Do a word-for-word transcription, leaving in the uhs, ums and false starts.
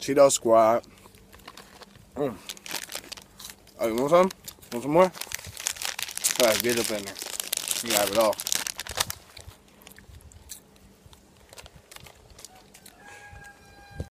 Cheetos squad. Mm. Oh, you want some? Want some more? Alright, get up in there. You have it all.